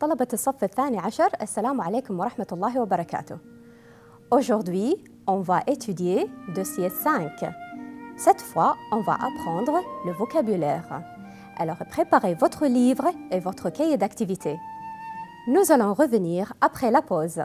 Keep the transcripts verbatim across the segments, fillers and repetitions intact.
طلبة الصف الثاني عشر، السلام عليكم ورحمة الله وبركاته. Aujourd'hui, on va étudier dossier cinq. Cette fois, on va apprendre le vocabulaire. Alors, préparez votre livre et votre cahier d'activité. Nous allons revenir après la pause.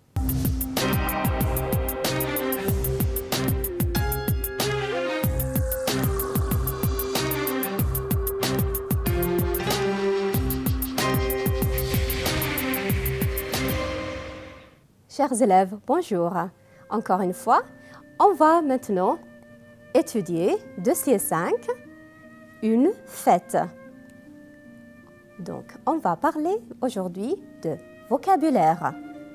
Chers élèves, bonjour. Encore une fois, on va maintenant étudier dossier cinq, une fête. Donc, on va parler aujourd'hui de vocabulaire.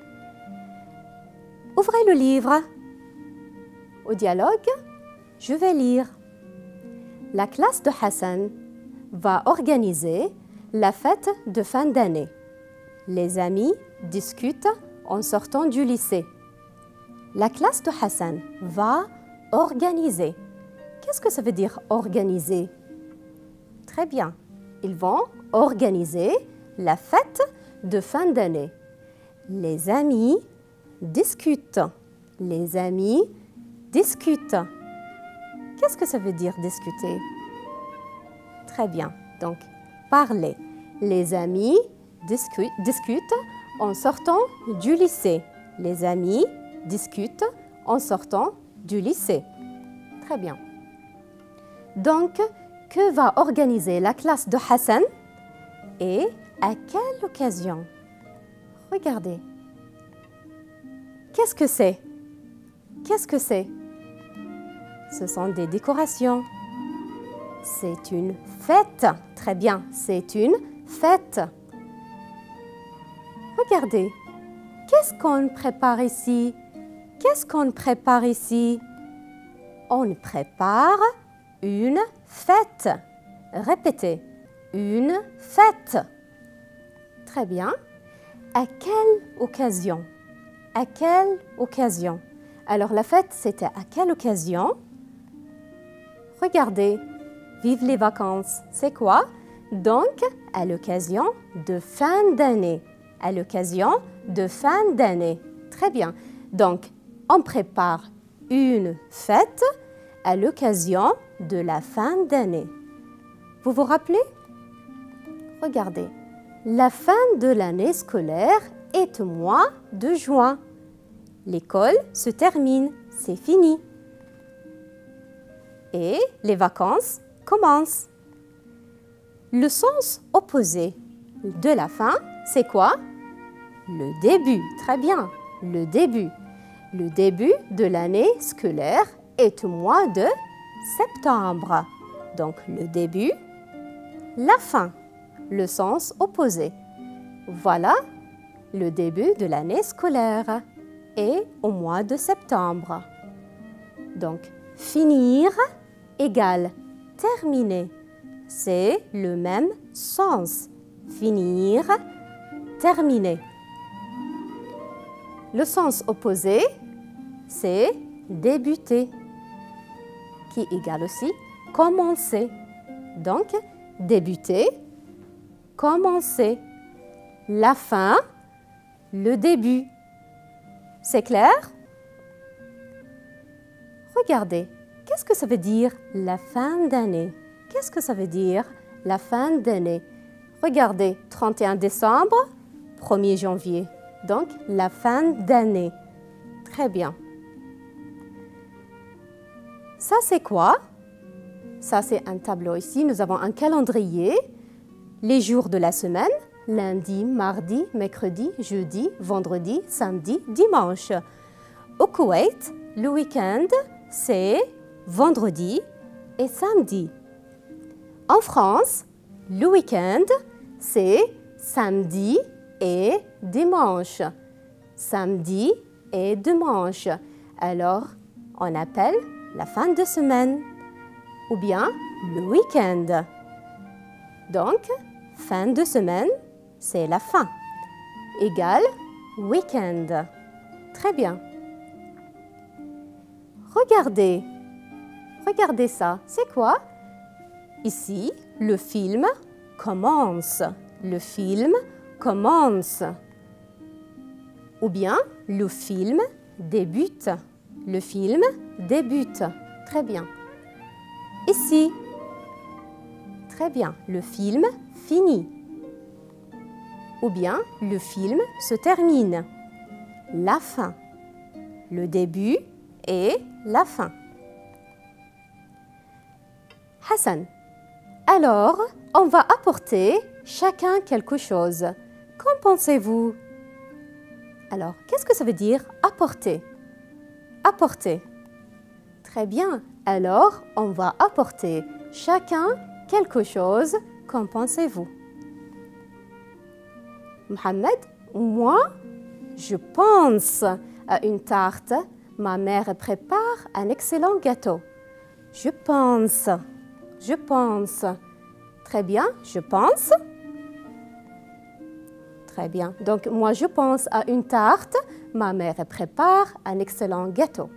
Ouvrez le livre. Au dialogue, je vais lire. La classe de Hassan va organiser la fête de fin d'année. Les amis discutent en sortant du lycée. La classe de Hassan va organiser. Qu'est-ce que ça veut dire organiser? Très bien. Ils vont organiser la fête de fin d'année. Les amis discutent. Les amis discutent. Qu'est-ce que ça veut dire discuter? Très bien. Donc, parler. Les amis discu- discutent en sortant du lycée. Les amis discutent en sortant du lycée. Très bien. Donc, que va organiser la classe de Hassan et à quelle occasion? Regardez. Qu'est-ce que c'est? Qu'est-ce que c'est? Ce sont des décorations. C'est une fête. Très bien, c'est une fête. Regardez, qu'est-ce qu'on prépare ici? Qu'est-ce qu'on prépare ici? On prépare une fête. Répétez, une fête. Très bien. À quelle occasion? À quelle occasion? Alors la fête, c'était à quelle occasion? Regardez, vive les vacances. C'est quoi? Donc, à l'occasion de fin d'année. À l'occasion de fin d'année. Très bien. Donc, on prépare une fête à l'occasion de la fin d'année. Vous vous rappelez? Regardez. La fin de l'année scolaire est au mois de juin. L'école se termine. C'est fini. Et les vacances commencent. Le sens opposé de la fin, c'est quoi? Le début. Très bien. Le début. Le début de l'année scolaire est au mois de septembre. Donc, le début, la fin. Le sens opposé. Voilà le début de l'année scolaire est au mois de septembre. Donc, finir égale terminer. C'est le même sens. Finir, terminer. Le sens opposé, c'est débuter, qui égale aussi commencer. Donc, débuter, commencer. La fin, le début. C'est clair? Regardez, qu'est-ce que ça veut dire la fin d'année? Qu'est-ce que ça veut dire la fin d'année? Regardez, trente et un décembre, premier janvier. Donc, la fin d'année. Très bien. Ça, c'est quoi? Ça, c'est un tableau ici. Nous avons un calendrier. Les jours de la semaine, lundi, mardi, mercredi, jeudi, vendredi, samedi, dimanche. Au Koweït, le week-end, c'est vendredi et samedi. En France, le week-end, c'est samedi et dimanche. Samedi et dimanche. Alors, on appelle la fin de semaine ou bien le week-end. Donc, fin de semaine, c'est la fin. Égale week-end. Très bien. Regardez. Regardez ça. C'est quoi? Ici, le film commence. Le film commence. Ou bien, le film débute. Le film débute. Très bien. Ici. Très bien. Le film finit. Ou bien, le film se termine. La fin. Le début et la fin. Hassan. Alors, on va apporter chacun quelque chose. Qu'en pensez-vous? Alors, qu'est-ce que ça veut dire apporter? Apporter. Très bien. Alors, on va apporter chacun quelque chose. Qu'en pensez-vous? Mohamed, moi, je pense à une tarte. Ma mère prépare un excellent gâteau. Je pense. Je pense. Très bien, je pense. Très bien. Donc, moi, je pense à une tarte. Ma mère prépare un excellent gâteau.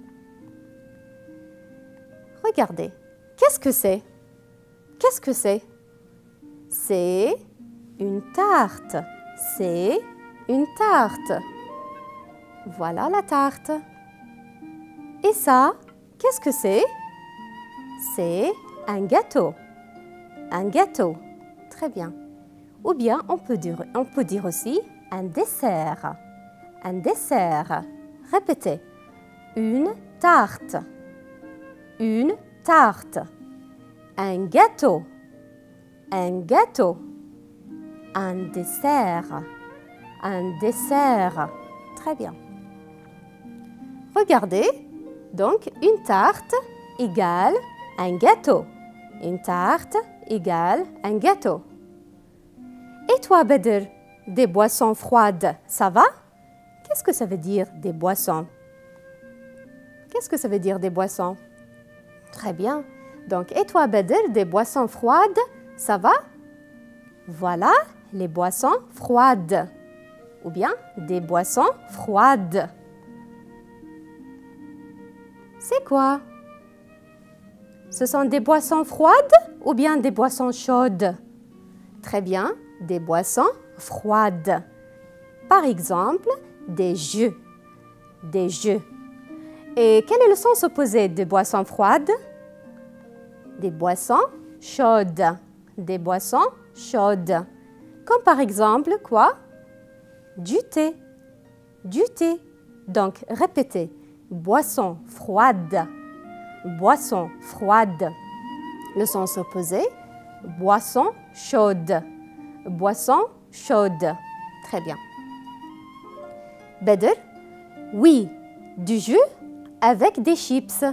Regardez. Qu'est-ce que c'est? Qu'est-ce que c'est? C'est une tarte. C'est une tarte. Voilà la tarte. Et ça, qu'est-ce que c'est? C'est un gâteau. Un gâteau. Très bien. Ou bien, on peut dire, on peut dire aussi un dessert. Un dessert. Répétez. Une tarte. Une tarte. Un gâteau. Un gâteau. Un dessert. Un dessert. Très bien. Regardez. Donc, une tarte égale un gâteau. Une tarte égale un gâteau. Et toi, Bedr, des boissons froides, ça va? Qu'est-ce que ça veut dire des boissons? Qu'est-ce que ça veut dire des boissons? Très bien. Donc, et toi, Bedr, des boissons froides, ça va? Voilà les boissons froides. Ou bien des boissons froides. C'est quoi? Ce sont des boissons froides ou bien des boissons chaudes? Très bien, des boissons froides. Par exemple, des jus. Des jus. Et quel est le sens opposé des boissons froides? Des boissons chaudes. Des boissons chaudes. Comme par exemple, quoi? Du thé. Du thé. Donc, répétez. Boisson froide. Boisson froide. Le sens opposé. Boisson chaude. Boisson chaude. Très bien. Bedr? Oui, du jus avec des chips.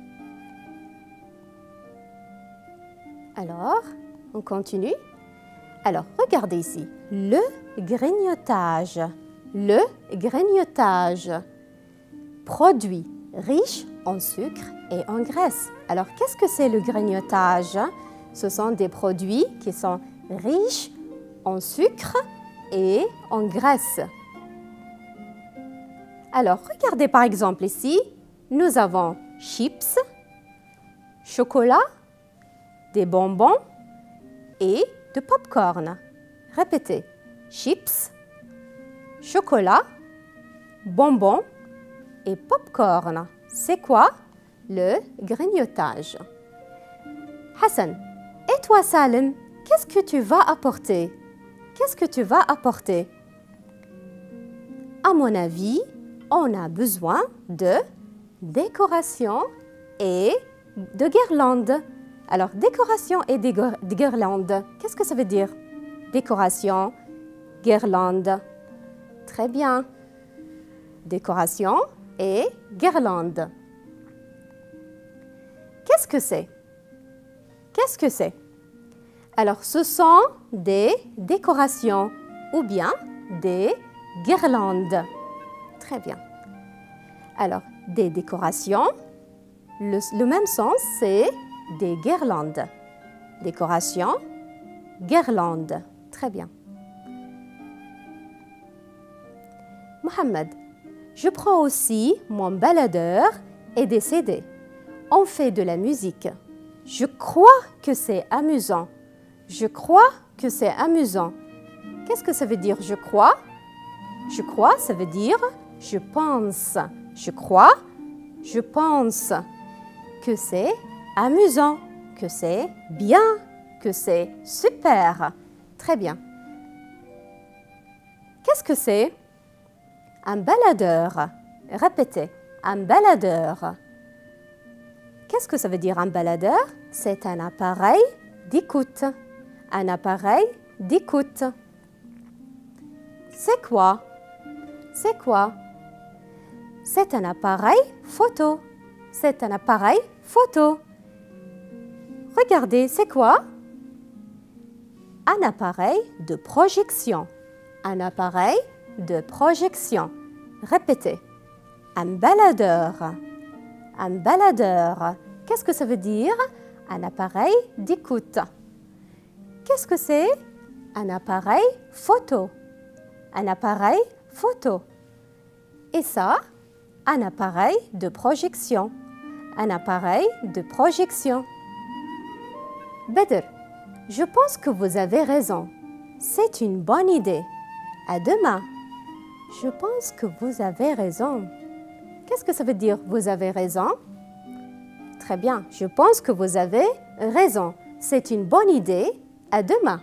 Alors, on continue. Alors, regardez ici. Le grignotage. Le grignotage. Produit riche en sucre et en graisse. Alors, qu'est-ce que c'est le grignotage? Ce sont des produits qui sont riches en sucre et en graisse. Alors, regardez par exemple ici, nous avons chips, chocolat, des bonbons et de pop-corn. Répétez, chips, chocolat, bonbons et pop-corn. C'est quoi le grignotage? Hassan, et toi Salim, qu'est-ce que tu vas apporter? Qu'est-ce que tu vas apporter? À mon avis, on a besoin de décoration et de guirlandes. Alors, décoration et des guirlandes, qu'est-ce que ça veut dire? Décoration, guirlande. Très bien. Décoration et guirlande. Qu'est-ce que c'est? Qu'est-ce que c'est? Alors, ce sont des décorations ou bien des guirlandes. Très bien. Alors, des décorations, le, le même sens, c'est des guirlandes. Décoration, guirlande. Très bien. Mohamed, je prends aussi mon baladeur et des C D. On fait de la musique. Je crois que c'est amusant. Je crois que c'est amusant. Qu'est-ce que ça veut dire je crois? Je crois, ça veut dire je pense. Je crois, je pense que c'est amusant, que c'est bien, que c'est super. Très bien. Qu'est-ce que c'est? Un baladeur. Répétez, un baladeur. Qu'est-ce que ça veut dire un baladeur? C'est un appareil d'écoute. Un appareil d'écoute. C'est quoi? C'est quoi? C'est un appareil photo. C'est un appareil photo. Regardez, c'est quoi? Un appareil de projection. Un appareil de projection. Répétez. Un baladeur. Un baladeur. Qu'est-ce que ça veut dire? Un appareil d'écoute. Qu'est-ce que c'est? Un appareil photo. Un appareil photo. Et ça, un appareil de projection. Un appareil de projection. Bedr, je pense que vous avez raison. C'est une bonne idée. À demain. Je pense que vous avez raison. Qu'est-ce que ça veut dire vous avez raison? Très bien, je pense que vous avez raison. C'est une bonne idée. À demain.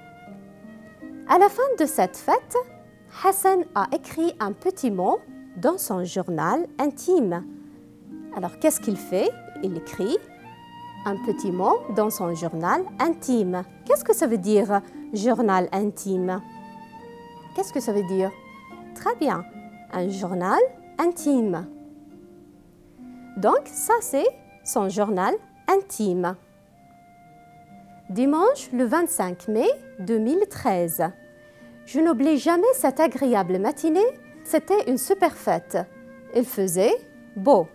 À la fin de cette fête, Hassan a écrit un petit mot dans son journal intime. Alors, qu'est-ce qu'il fait? Il écrit un petit mot dans son journal intime. Qu'est-ce que ça veut dire, journal intime? Qu'est-ce que ça veut dire? Très bien, un journal intime. Donc, ça, c'est son journal intime. Dimanche, le vingt-cinq mai deux mille treize. Je n'oublie jamais cette agréable matinée. C'était une super fête. Il faisait beau.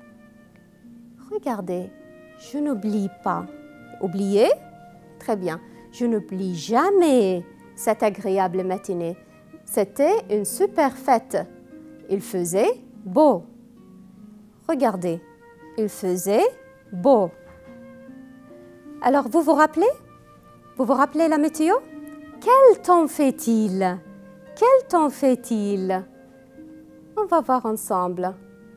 Regardez, je n'oublie pas. Oubliez? Très bien. Je n'oublie jamais cette agréable matinée. C'était une super fête. Il faisait beau. Regardez, il faisait beau. Alors, vous vous rappelez? Vous vous rappelez la météo? Quel temps fait-il? Quel temps fait-il? On va voir ensemble.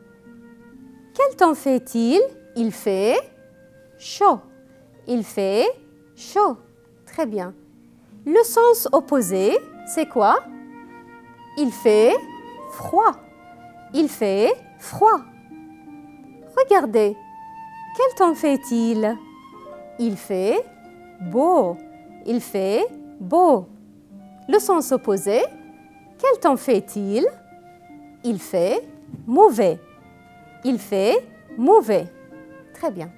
Quel temps fait-il? Il fait chaud. Il fait chaud. Très bien. Le sens opposé, c'est quoi? Il fait froid. Il fait froid. Regardez. Quel temps fait-il? Il fait beau. Il fait beau. Le sens opposé, quel temps fait-il? Il fait mauvais. Il fait mauvais. Très bien.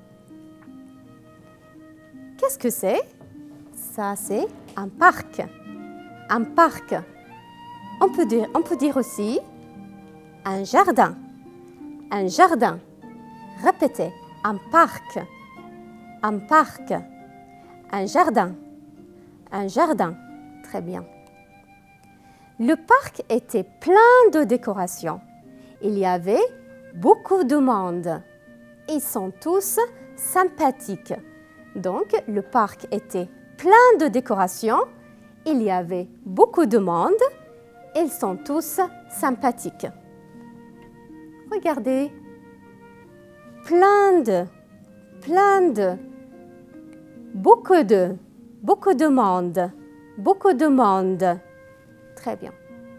Qu'est-ce que c'est? Ça, c'est un parc. Un parc. On peut dire, on peut dire aussi un jardin. Un jardin. Répétez. Un parc. Un parc. Un jardin. Un jardin. Très bien. Le parc était plein de décorations. Il y avait beaucoup de monde. Ils sont tous sympathiques. Donc, le parc était plein de décorations. Il y avait beaucoup de monde. Ils sont tous sympathiques. Regardez. Plein de, plein de, beaucoup de, beaucoup de monde, beaucoup de monde. Très bien.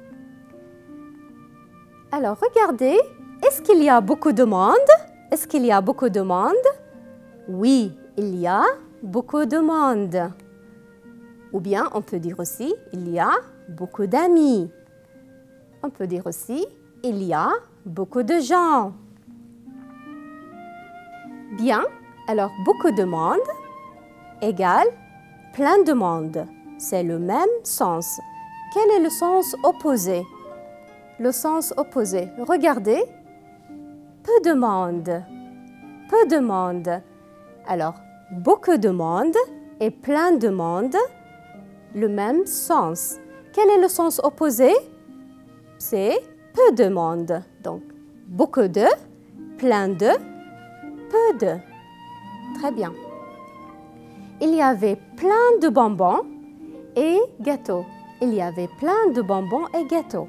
Alors, regardez, est-ce qu'il y a beaucoup de monde? Est-ce qu'il y a beaucoup de monde? Oui, il y a beaucoup de monde. Ou bien, on peut dire aussi, il y a beaucoup d'amis. On peut dire aussi, il y a beaucoup de gens. Bien, alors beaucoup de monde égale plein de monde. C'est le même sens. Quel est le sens opposé? Le sens opposé, regardez. Peu de monde. Peu de monde. Alors, beaucoup de monde et plein de monde, le même sens. Quel est le sens opposé? C'est peu de monde. Donc, beaucoup de, plein de, peu de. Très bien. Il y avait plein de bonbons et gâteaux. il y avait plein de bonbons et gâteaux.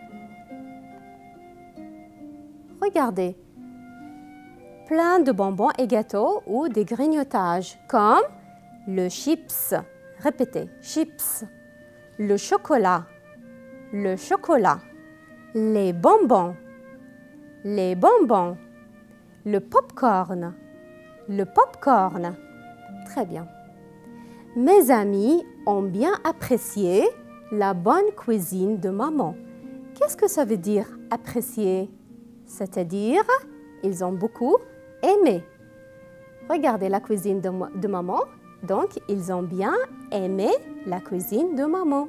Regardez, plein de bonbons et gâteaux ou des grignotages comme le chips, répétez, chips, le chocolat, le chocolat, les bonbons, les bonbons, le popcorn, le popcorn. Très bien. Mes amis ont bien apprécié la bonne cuisine de maman. Qu'est-ce que ça veut dire apprécier? C'est-à-dire, ils ont beaucoup aimé. Regardez la cuisine de, de maman. Donc, ils ont bien aimé la cuisine de maman.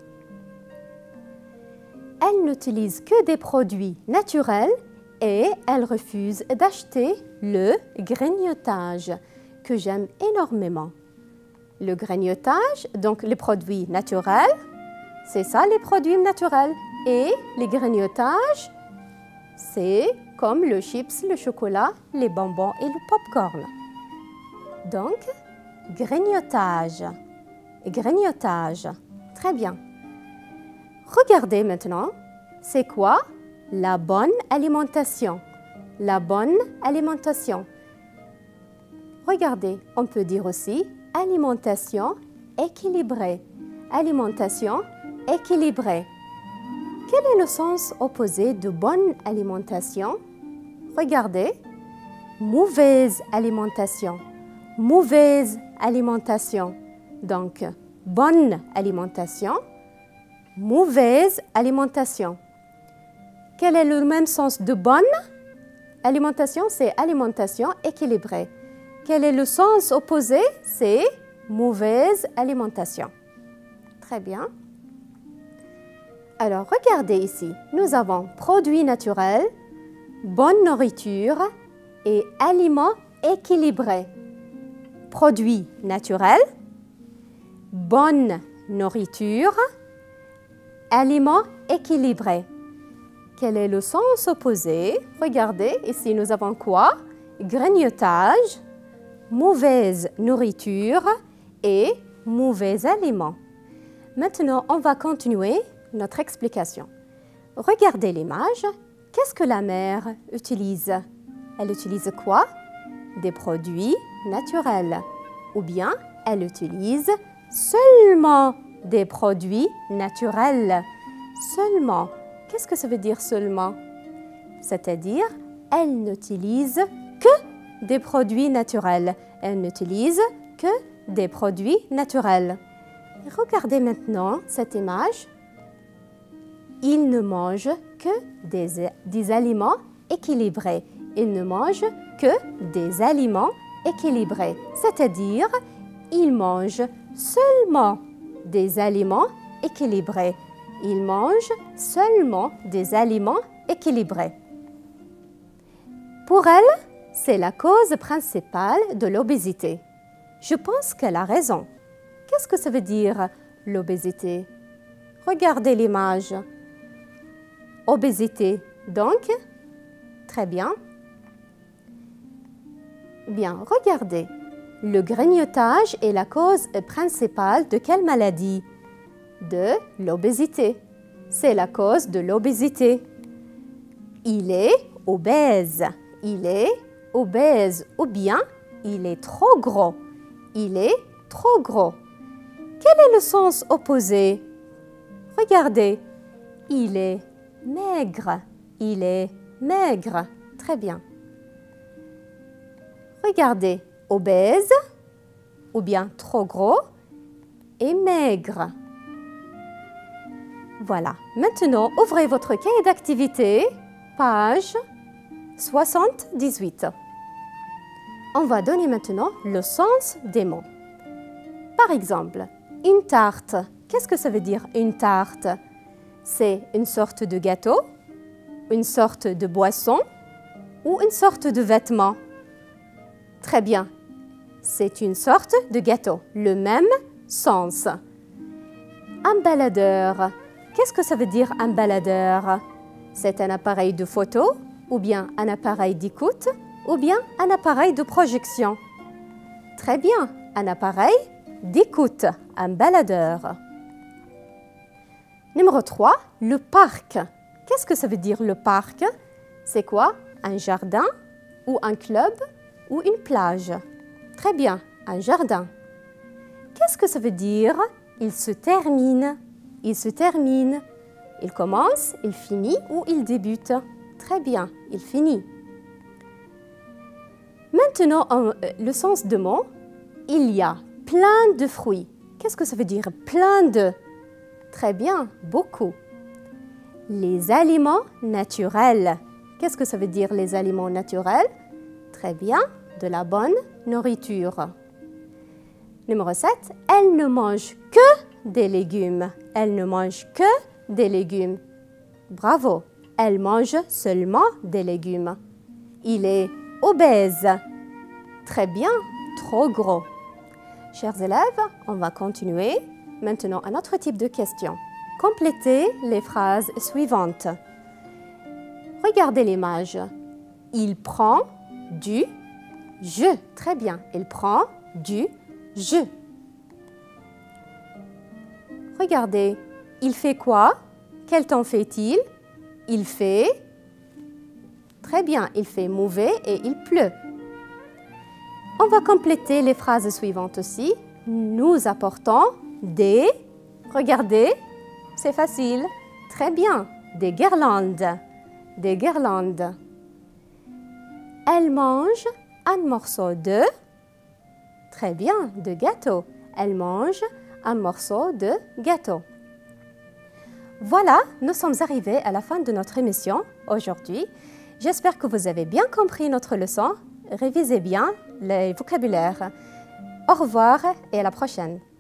Elle n'utilise que des produits naturels et elle refuse d'acheter le grignotage que j'aime énormément. Le grignotage, donc les produits naturels, c'est ça les produits naturels. Et les grignotages, c'est comme le chips, le chocolat, les bonbons et le popcorn. Donc, grignotage, grignotage. Très bien. Regardez maintenant, c'est quoi la bonne alimentation? La bonne alimentation. Regardez, on peut dire aussi alimentation équilibrée. Alimentation équilibrée. Quel est le sens opposé de bonne alimentation? Regardez, mauvaise alimentation. Mauvaise alimentation. Donc, bonne alimentation, mauvaise alimentation. Quel est le même sens de bonne alimentation? C'est alimentation équilibrée. Quel est le sens opposé? C'est mauvaise alimentation. Très bien. Alors, regardez ici. Nous avons produits naturels, bonne nourriture et aliments équilibrés. Produits naturels, bonne nourriture, aliments équilibrés. Quel est le sens opposé? Regardez, ici nous avons quoi? Grignotage, mauvaise nourriture et mauvais aliments. Maintenant, on va continuer notre explication. Regardez l'image. Qu'est-ce que la mère utilise? Elle utilise quoi? Des produits naturels. Ou bien, elle utilise seulement des produits naturels. Seulement. Qu'est-ce que ça veut dire seulement? C'est-à-dire, elle n'utilise que des produits naturels. Elle n'utilise que des produits naturels. Regardez maintenant cette image. Il ne mange que des, des aliments équilibrés. Il ne mange que des aliments équilibrés. C'est-à-dire, il mange seulement des aliments équilibrés. Il mange seulement des aliments équilibrés. Pour elle, c'est la cause principale de l'obésité. Je pense qu'elle a raison. Qu'est-ce que ça veut dire, l'obésité? Regardez l'image. Obésité, donc, très bien. Bien, regardez. Le grignotage est la cause principale de quelle maladie? De l'obésité. C'est la cause de l'obésité. Il est obèse. Il est obèse ou bien il est trop gros. Il est trop gros. Quel est le sens opposé? Regardez. Il est maigre. Il est maigre. Très bien. Regardez. Obèse ou bien trop gros et maigre. Voilà. Maintenant, ouvrez votre cahier d'activité, page soixante-dix-huit. On va donner maintenant le sens des mots. Par exemple, une tarte. Qu'est-ce que ça veut dire une tarte? C'est une sorte de gâteau, une sorte de boisson ou une sorte de vêtement? Très bien. C'est une sorte de gâteau. Le même sens. Un baladeur. Qu'est-ce que ça veut dire un baladeur? C'est un appareil de photo, ou bien un appareil d'écoute, ou bien un appareil de projection. Très bien, un appareil d'écoute, un baladeur. Numéro trois, le parc. Qu'est-ce que ça veut dire le parc? C'est quoi? Un jardin ou un club ou une plage? Très bien, un jardin. Qu'est-ce que ça veut dire? Il se termine. Il se termine. Il commence, il finit ou il débute? Très bien, il finit. Maintenant, en, le sens de mot, il y a plein de fruits. Qu'est-ce que ça veut dire plein de? Très bien, beaucoup. Les aliments naturels. Qu'est-ce que ça veut dire les aliments naturels? Très bien, de la bonne nourriture. Numéro sept, elle ne mange que des légumes. Elle ne mange que des légumes. Bravo, elle mange seulement des légumes. Il est obèse. Très bien, trop gros. Chers élèves, on va continuer. Maintenant, un autre type de question. Complétez les phrases suivantes. Regardez l'image. Il prend du jus. Très bien, il prend du jus. Regardez, il fait quoi? Quel temps fait-il? Il fait... Très bien, il fait mauvais et il pleut. On va compléter les phrases suivantes aussi. Nous apportons des... Regardez, c'est facile. Très bien, des guirlandes. Des guirlandes. Elle mange un morceau de... Très bien, de gâteau. Elle mange un morceau de gâteau. Voilà, nous sommes arrivés à la fin de notre émission aujourd'hui. J'espère que vous avez bien compris notre leçon. Révisez bien les vocabulaires. Au revoir et à la prochaine.